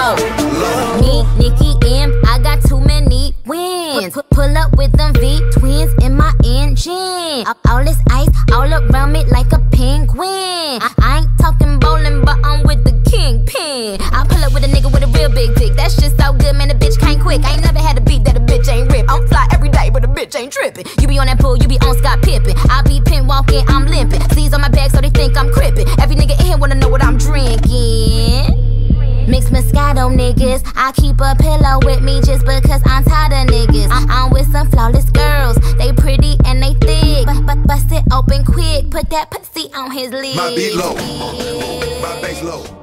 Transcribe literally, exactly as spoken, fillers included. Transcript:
low. Me, Nicki M, I got too many wins. Pull up with them V twins in my engine. All this ice all around me like a penguin. I, I ain't talking bowling, but I'm with the kingpin. I pull up with a nigga with a real big dick. That's just so good, man. The bitch can't quick. I ain't never had a beat that a bitch ain't rip. I'm fly every day, but a bitch ain't tripping. You be on that pool, you be on Scott Pippen. I be pin walking, I'm limping. C's on my back, so they think I'm crippin'. Every nigga in here wanna know what I'm drinking. Mixed Moscato niggas, I keep a pillow with me just because I'm tired of niggas. I I'm with some flawless girls, they pretty and they thick. But but bust it open quick, put that pussy on his lid. My beat low, my bass low.